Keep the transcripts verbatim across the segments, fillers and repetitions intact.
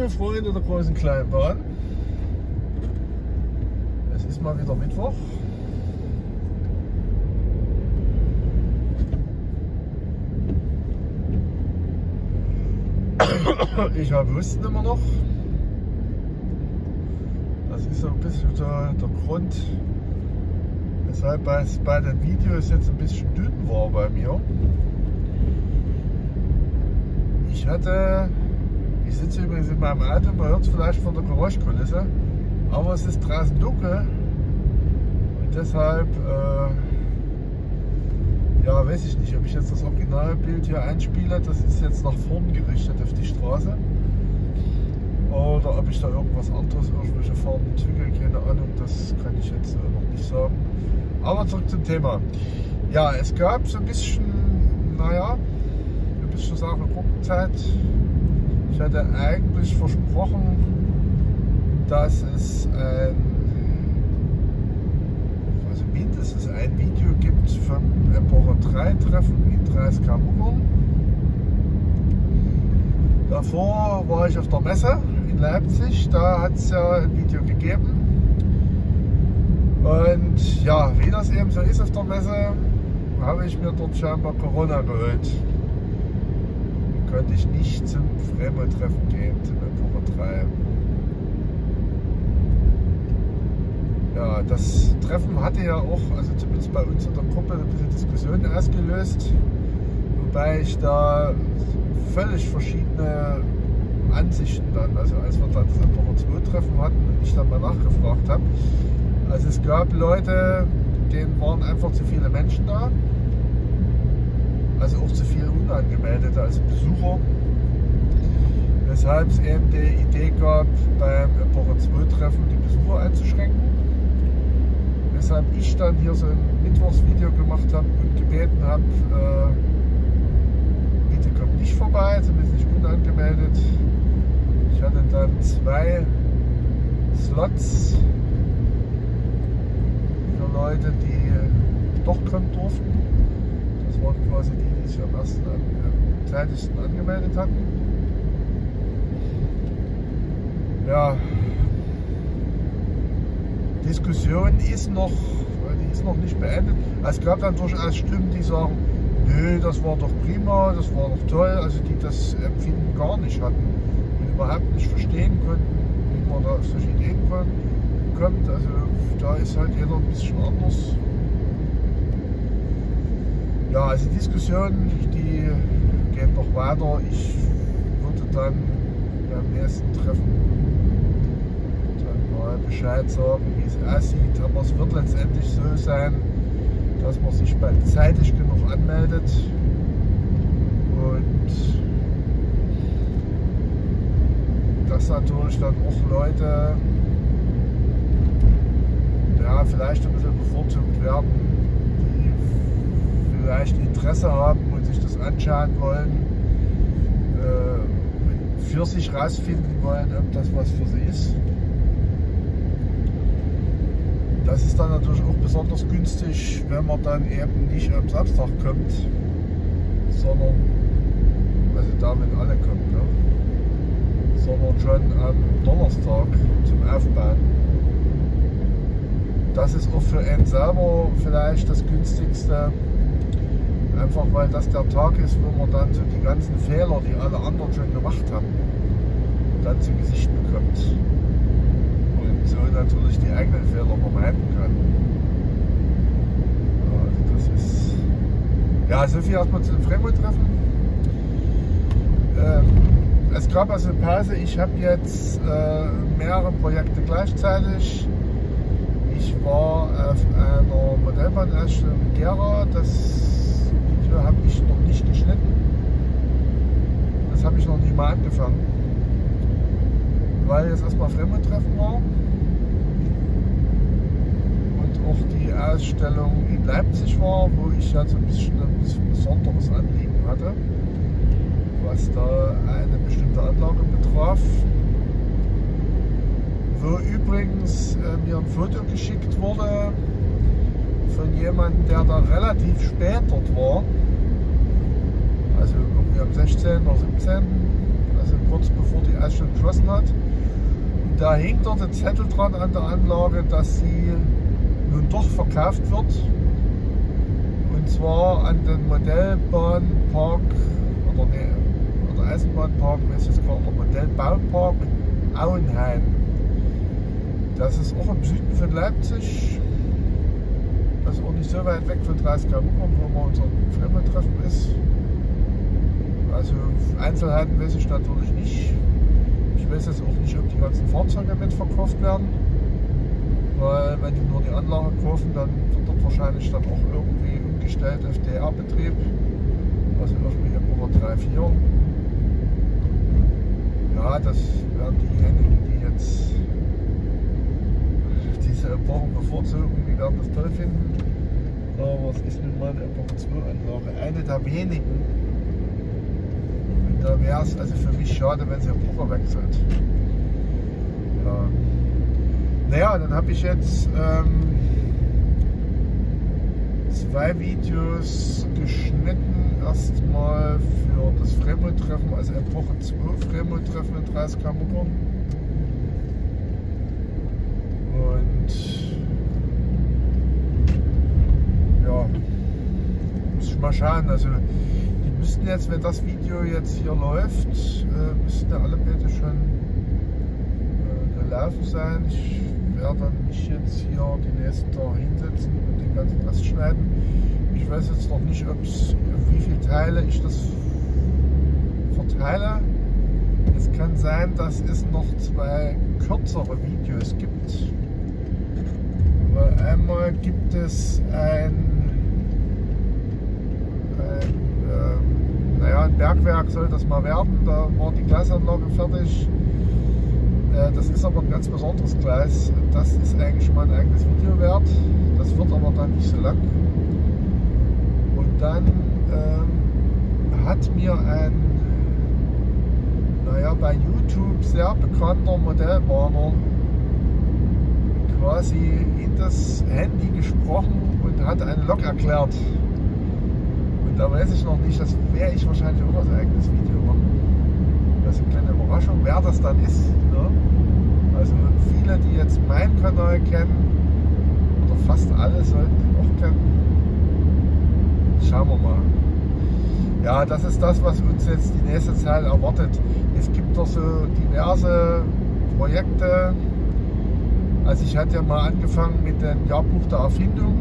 liebe Freunde der großen Kleinbahn, es ist mal wieder Mittwoch. Ich habe Husten immer noch. Das ist so ein bisschen der, der Grund, weshalb es bei den Videos jetzt ein bisschen dünn war bei mir. Ich hatte, ich sitze übrigens in meinem Auto, man hört es vielleicht von der Geräuschkulisse, aber es ist draußen dunkel und deshalb, äh, ja, weiß ich nicht, ob ich jetzt das Originalbild hier einspiele, das ist jetzt nach vorn gerichtet auf die Straße, oder ob ich da irgendwas anderes, irgendwelche Farben entwickle, keine Ahnung, das kann ich jetzt äh, noch nicht sagen. Aber zurück zum Thema. Ja, es gab so ein bisschen, naja, ein bisschen Sache Gruppenzeit. Ich hatte eigentlich versprochen, dass es ein, also mindestens ein Video gibt vom Epoche drei Treffen in dreißig Kilometer Muggern. Davor war ich auf der Messe in Leipzig, da hat es ja ein Video gegeben. Und ja, wie das eben so ist auf der Messe, habe ich mir dort scheinbar Corona geholt. Konnte ich nicht zum Fremo-Treffen gehen, zum Epoche drei. Ja, das Treffen hatte ja auch, also zumindest bei uns in der Gruppe, ein bisschen Diskussionen ausgelöst, wobei ich da völlig verschiedene Ansichten dann, also als wir dann das Epoche zwei Treffen hatten und ich dann mal nachgefragt habe. Also es gab Leute, denen waren einfach zu viele Menschen da. Also auch zu viele Unangemeldete als Besucher, weshalb es eben die Idee gab, beim Epoche zwei Treffen die Besucher einzuschränken. Weshalb ich dann hier so ein Mittwochsvideo gemacht habe und gebeten habe, äh, bitte kommt nicht vorbei, zumindest nicht unangemeldet. Ich hatte dann zwei Slots für Leute, die doch kommen durften. Das waren quasi die, die sich am ersten am zeitigsten angemeldet hatten. Ja, Diskussion ist noch, die ist noch nicht beendet. Es gab dann durchaus Stimmen, die sagen, nö, das war doch prima, das war doch toll, also die das Empfinden gar nicht hatten und überhaupt nicht verstehen konnten, wie man da auf solche Ideen kommt. Also da ist halt jeder ein bisschen anders. Ja, also die Diskussion, die geht noch weiter. Ich würde dann beim nächsten Treffen dann mal Bescheid sagen, wie es aussieht. Aber es wird letztendlich so sein, dass man sich bald zeitig genug anmeldet und dass natürlich dann auch Leute, ja, vielleicht ein bisschen bevorzugt werden, vielleicht Interesse haben und sich das anschauen wollen, äh, für sich rausfinden wollen, ob das was für sie ist. Das ist dann natürlich auch besonders günstig, wenn man dann eben nicht am Samstag kommt, sondern, also da, wenn alle kommen, ne? Sondern schon am Donnerstag zum Aufbauen. Das ist auch für einen selber vielleicht das günstigste. Einfach weil das der Tag ist, wo man dann so die ganzen Fehler, die alle anderen schon gemacht haben, dann zu Gesicht bekommt. Und so natürlich die eigenen Fehler vermeiden kann. Also das ist, ja, so viel erstmal zu dem Fremo-Treffen. Ähm, es gab also eine Pause. Ich habe jetzt äh, mehrere Projekte gleichzeitig. Ich war auf einer Modellbahnausstellung in Gera. Das habe ich noch nicht geschnitten. Das habe ich noch nie mal angefangen. Weil jetzt erstmal Fremo-Treffen war. Und auch die Ausstellung in Leipzig war, wo ich ja so ein bisschen ein bisschen besonderes Anliegen hatte, was da eine bestimmte Anlage betraf. Wo übrigens äh, mir ein Foto geschickt wurde von jemandem, der da relativ spät dort war. Also irgendwie am sechzehnten oder siebzehnten also kurz bevor die Eisstelle geschlossen hat. Da hing dort ein Zettel dran an der Anlage, dass sie nun doch verkauft wird. Und zwar an den Modellbahnpark, oder nee, oder Eisenbahnpark, weiß ich jetzt gar nicht, Modellbaupark Auenhain. Das ist auch im Süden von Leipzig. Das ist auch nicht so weit weg von dreißig Kilometer, wo man unser Fremdentreffen ist. Also Einzelheiten weiß ich natürlich nicht. Ich weiß jetzt auch nicht, ob die ganzen Fahrzeuge mitverkauft werden. Weil wenn die nur die Anlage kaufen, dann wird dort wahrscheinlich dann auch irgendwie umgestellt auf D R-Betrieb. Also irgendwie Epoche drei, vier. Ja, das werden diejenigen, die jetzt diese Epochen bevorzugen, die werden das toll finden. Aber es ist nun mal eine Epoche zwei Anlage, eine der wenigen. Und da wäre es also für mich schade, wenn sie Epoche wechselt. Ja. Naja, dann habe ich jetzt ähm, zwei Videos geschnitten. Erstmal für das Fremdtreffen, also Epoche zwei Fremdtreffen in dreißig Kilometer. Und ja, muss ich mal schauen. Also die müssten jetzt, wenn das Video jetzt hier läuft, äh, müssten ja alle bitte schon äh, gelaufen sein. Ich werde dann mich jetzt hier die nächsten Tage hinsetzen und den ganzen Rest schneiden. Ich weiß jetzt noch nicht, ob's, wie viele Teile ich das verteile. Es kann sein, dass es noch zwei kürzere Videos gibt. Weil einmal gibt es ein, ein, ähm, naja, ein Bergwerk soll das mal werden. Da war die Gleisanlage fertig. Äh, das ist aber ein ganz besonderes Gleis. Das ist eigentlich mal ein eigenes Video wert. Das wird aber dann nicht so lang. Und dann ähm, hat mir ein, naja, bei YouTube sehr bekannter Modellbahner quasi in das Handy gesprochen und hat einen Log erklärt. Und da weiß ich noch nicht, das werde ich wahrscheinlich auch als eigenes Video machen. Das ist eine kleine Überraschung, wer das dann ist. Ne? Also viele, die jetzt meinen Kanal kennen, oder fast alle sollten ihn auch kennen. Schauen wir mal. Ja, das ist das, was uns jetzt die nächste Zeit erwartet. Es gibt doch so diverse Projekte. Also ich hatte ja mal angefangen mit dem Jahrbuch der Erfindung.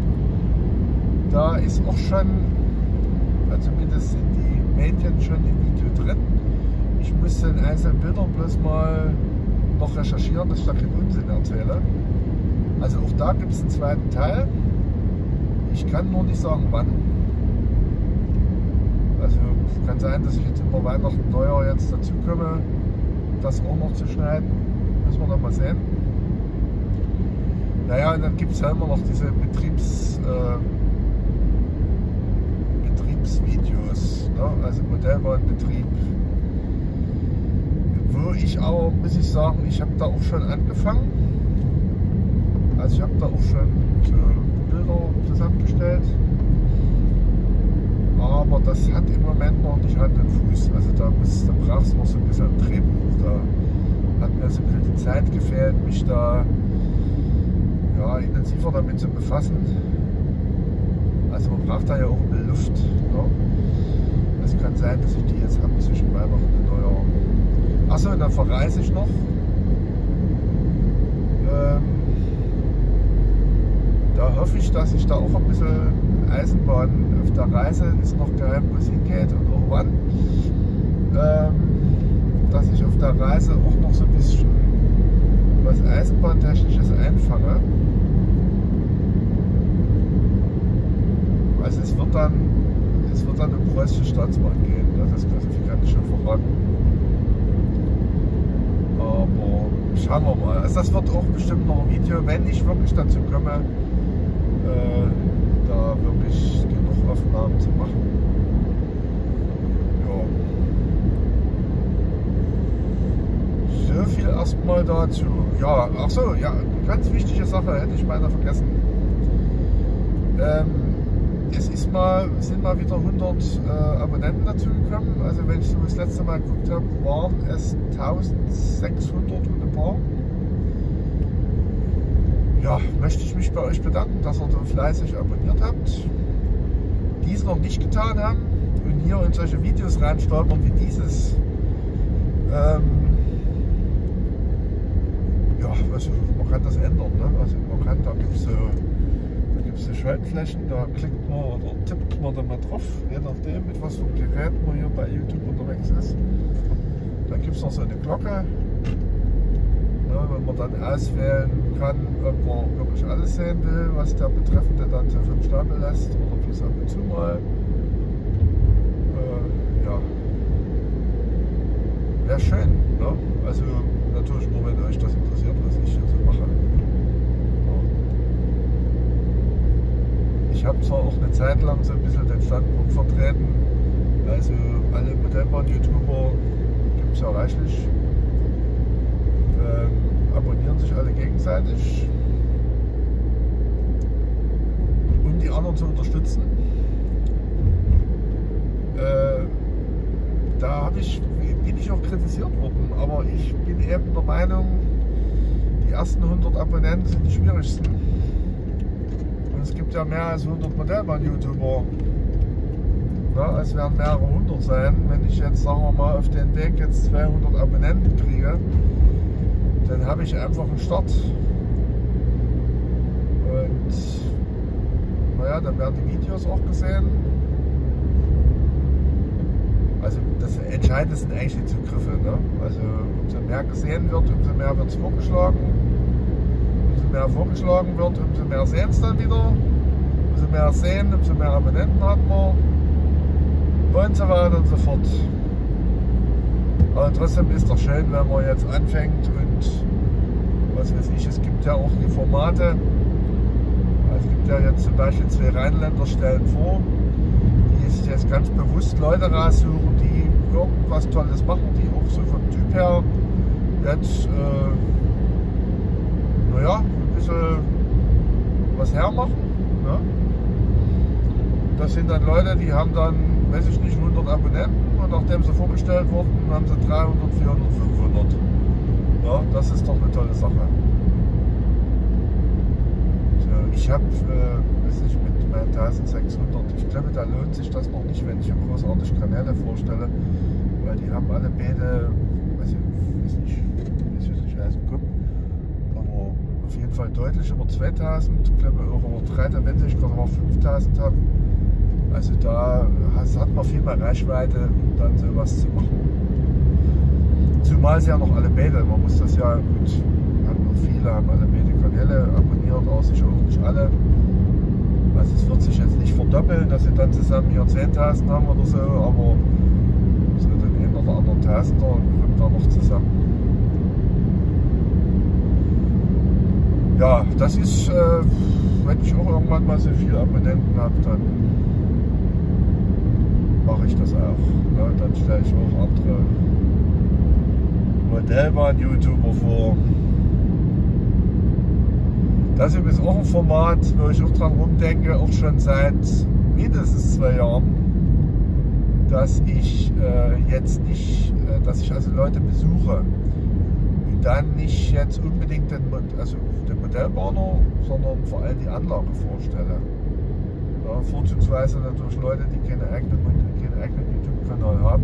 Da ist auch schon, also zumindest sind die Medien schon im Video drin. Ich müsste in einzelnen Bildern bloß mal noch recherchieren, dass ich da keinen Unsinn erzähle. Also auch da gibt es einen zweiten Teil. Ich kann nur nicht sagen, wann. Also kann sein, dass ich jetzt über Weihnachten, Neujahr jetzt dazu komme, das auch noch zu schneiden. Müssen wir noch mal sehen. Naja, und dann gibt es ja immer noch diese Betriebs, äh, Betriebsvideos, ne? Also Modellbahnbetrieb. Wo ich aber, muss ich sagen, ich habe da auch schon angefangen. Also ich habe da auch schon so Bilder zusammengestellt. Aber das hat im Moment noch nicht Hand und Fuß. Also da, da brauchst du noch so ein bisschen ein Drehbuch. Da hat mir so ein bisschen die Zeit gefehlt, mich da ja, intensiver damit zu befassen. Also man braucht da ja auch ein bisschen Luft. Ne? Es kann sein, dass ich die jetzt habe zwischen Weihnachten und Neujahr. Achso, und dann verreise ich noch. Ähm, da hoffe ich, dass ich da auch ein bisschen Eisenbahn auf der Reise, ist noch geheim, wo es hingeht und auch wann. Ähm, dass ich auf der Reise auch noch so ein bisschen was Eisenbahntechnisches einfange. Also es wird dann, es wird dann um Preußische Staatsbahn gehen, das kann ich schon verraten. Aber schauen wir mal. Also das wird auch bestimmt noch ein Video, wenn ich wirklich dazu komme, äh, da wirklich genug Aufnahmen zu machen. Ja. So viel erstmal dazu. Ja, ach so, ja, ganz wichtige Sache hätte ich beinahe vergessen. Ähm, es ist ist mal, sind mal wieder hundert äh, Abonnenten dazugekommen. Also wenn ich so das letzte Mal geguckt habe, waren es eintausendsechshundert und ein paar. Ja, möchte ich mich bei euch bedanken, dass ihr so fleißig abonniert habt. Die es noch nicht getan haben und hier in solche Videos reinstolpern wie dieses. Ähm, ja, also man kann das ändern. Ne? Also man kann, da gibt es so, da gibt's so Schaltflächen, da klickt man oder tippt man dann mal drauf, je nachdem mit was für einem Gerät man hier bei YouTube unterwegs ist. Dann gibt es noch so eine Glocke. Ja, wenn man dann auswählen kann, ob man wirklich alles sehen will, was der Betreffende dann so vom Stapel lässt oder bloß ab und zu mal. Äh, ja. Wäre schön, ne? Also natürlich nur, wenn euch das interessiert, was ich hier so mache. Ja. Ich habe zwar auch eine Zeit lang so ein bisschen den Standpunkt vertreten, also alle Modellbahn-YouTuber gibt es ja reichlich. Ähm, abonnieren sich alle gegenseitig, um die anderen zu unterstützen. Äh, da hab ich, bin ich auch kritisiert worden, aber ich bin eben der Meinung, die ersten hundert Abonnenten sind die schwierigsten. Und es gibt ja mehr als hundert Modellbahn-YouTuber. Ja, es werden mehrere hundert sein. Wenn ich jetzt, sagen wir mal, auf den Weg jetzt zweihundert Abonnenten kriege, dann habe ich einfach einen Start. Und naja, dann werden die Videos auch gesehen. Also das Entscheidende sind eigentlich die Zugriffe. Ne? Also umso mehr gesehen wird, umso mehr wird es vorgeschlagen. Umso mehr vorgeschlagen wird, umso mehr sehen es dann wieder. Umso mehr sehen, umso mehr Abonnenten hat man. Und so weiter und so fort. Aber trotzdem ist doch schön, wenn man jetzt anfängt und was weiß ich, es gibt ja auch die Formate. Also es gibt ja jetzt zum Beispiel zwei Rheinländer stellen vor, die sich jetzt ganz bewusst Leute raussuchen, die irgendwas Tolles machen, die auch so vom Typ her jetzt, äh, naja, ein bisschen was hermachen. Ne? Das sind dann Leute, die haben dann, weiß ich nicht, hundert Abonnenten. Und nachdem sie vorgestellt wurden, haben sie dreihundert, vierhundert, fünfhundert. Ja, das ist doch eine tolle Sache. So, ich habe, äh, weiß nicht, mit meinen eintausendsechshundert, ich glaube, da lohnt sich das noch nicht, wenn ich hier großartig Kanäle vorstelle, weil die haben alle beide, weiß ich, weiß nicht, weiß ich nicht aus dem Kopf, aber auf jeden Fall deutlich über zweitausend, ich glaube auch über dreitausend, wenn sie nicht gerade über fünftausend haben. Also da hat man viel mehr Reichweite, um dann sowas zu machen. Zumal sie ja noch alle beide, man muss das ja, gut, haben noch viele haben alle beide Kanäle abonniert, auch sicher auch nicht alle. Also es wird sich jetzt nicht verdoppeln, dass sie dann zusammen hier zehntausend haben oder so, aber so den einen oder anderen Tausender kommt da noch zusammen. Ja, das ist, äh, wenn ich auch irgendwann mal so viele Abonnenten habe, dann mache ich das auch. Ja, dann stelle ich auch andere Modellbahn-YouTuber vor. Das ist übrigens auch ein Format, wo ich auch dran rumdenke, auch schon seit mindestens zwei Jahren, dass ich äh, jetzt nicht, äh, dass ich also Leute besuche und dann nicht jetzt unbedingt den, also den Modellbahner, sondern vor allem die Anlage vorstelle. Ja, vorzugsweise natürlich Leute, die keine eigenen, keinen eigenen YouTube-Kanal haben.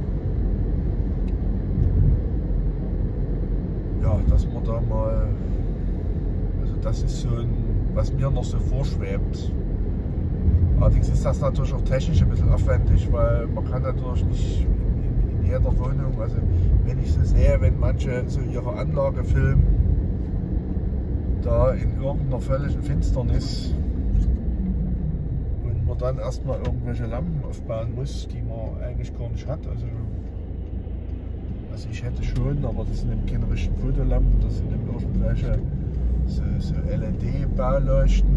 Ja, dass man da mal, also das ist so ein, was mir noch so vorschwebt. Allerdings ist das natürlich auch technisch ein bisschen aufwendig, weil man kann natürlich nicht in, in, in jeder Wohnung, also wenn ich so sehe, wenn manche so ihre Anlage filmen, da in irgendeiner völligen Finsternis, dann erstmal irgendwelche Lampen aufbauen muss, die man eigentlich gar nicht hat. Also, also ich hätte schon, aber das sind eben keine richtigen Fotolampen, das sind eben irgendwelche so, so L E D-Bauleuchten.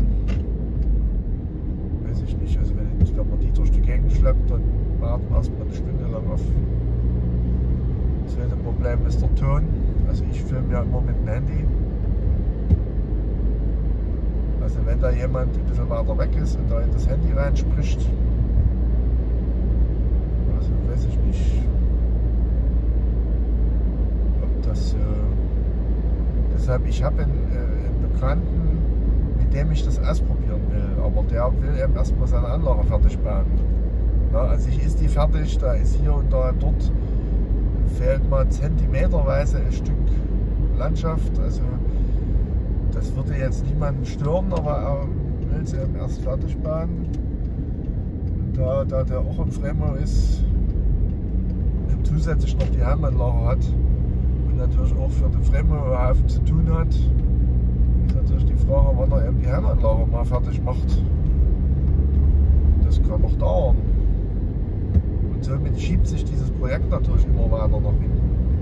Weiß ich nicht, also wenn, wenn man die durch die Gegend schleppt, dann warten erstmal eine Stunde lang auf. Das zweite Problem ist der Ton. Also ich filme ja immer mit dem Handy. Also wenn da jemand ein bisschen weiter weg ist und da in das Handy reinspricht, also weiß ich nicht, ob das, äh, deshalb, ich habe einen, äh, einen Bekannten, mit dem ich das ausprobieren will, aber der will eben erstmal seine Anlage fertig bauen. Na, also ich ist die fertig, da ist hier und da dort, fehlt mal zentimeterweise ein Stück Landschaft, also das würde jetzt niemanden stören, aber er will es eben erst fertig bauen. Und da, da der auch im Fremau ist und zusätzlich noch die Heimanlage hat und natürlich auch für den Fremau einen Haufen zu tun hat, ist natürlich die Frage, wann er eben die Heimanlage mal fertig macht. Das kann noch dauern. Und somit schiebt sich dieses Projekt natürlich immer weiter nach hinten.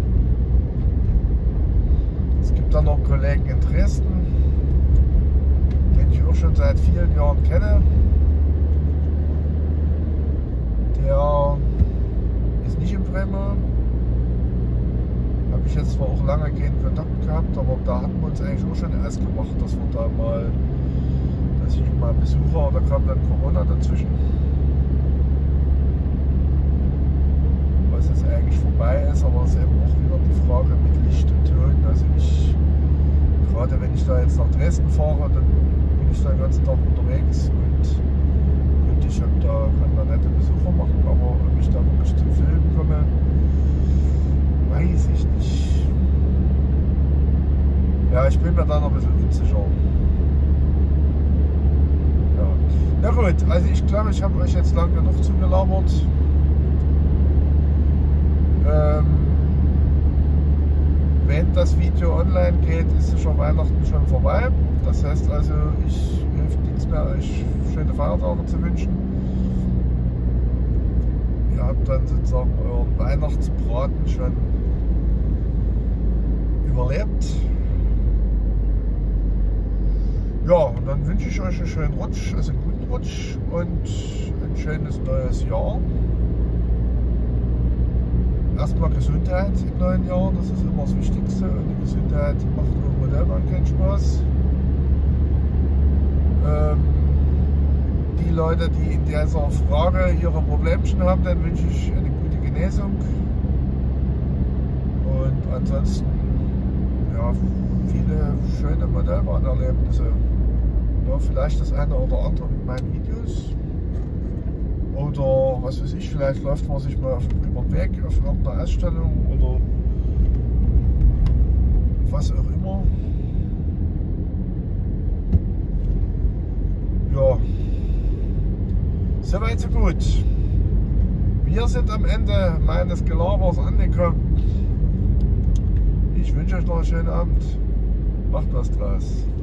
Es gibt dann noch einen Kollegen in Dresden, den ich auch schon seit vielen Jahren kenne. Der ist nicht im Fremau. Habe ich jetzt zwar auch lange keinen Kontakt gehabt, aber da hatten wir uns eigentlich auch schon ausgemacht, dass wir da mal, dass ich ihn mal besuche, aber da kam dann Corona dazwischen. Was jetzt eigentlich vorbei ist, aber es ist eben auch wieder die Frage mit Licht und Ton. Also ich, gerade wenn ich da jetzt nach Dresden fahre, dann bin ich da den ganzen Tag unterwegs und gut, ich hab da, kann da nette Besucher machen, aber ob ich da wirklich zum Filmen komme, weiß ich nicht. Ja, ich bin mir da noch ein bisschen unsicher. Ja. Na gut, also ich glaube, ich habe euch jetzt lang genug zugelabert. Ähm, wenn das Video online geht, ist sicher Weihnachten schon vorbei. Das heißt also, ich hilft nichts mehr, euch schöne Feiertage zu wünschen. Ihr habt dann sozusagen euren Weihnachtsbraten schon überlebt. Ja, und dann wünsche ich euch einen schönen Rutsch, also einen guten Rutsch und ein schönes neues Jahr. Erstmal Gesundheit im neuen Jahr, das ist immer das Wichtigste. Und die Gesundheit macht auch Modellbahn keinen Spaß. Ähm, die Leute, die in dieser Frage ihre Problemchen haben, dann wünsche ich eine gute Genesung. Und ansonsten ja, viele schöne Modellbahnerlebnisse. Ja, vielleicht das eine oder andere mit meinen Videos. Oder was weiß ich, vielleicht läuft man sich mal auf, über den Weg auf irgendeiner Ausstellung oder was auch immer. Ja, soweit so gut. Wir sind am Ende meines Gelabers angekommen. Ich wünsche euch noch einen schönen Abend. Macht was draus.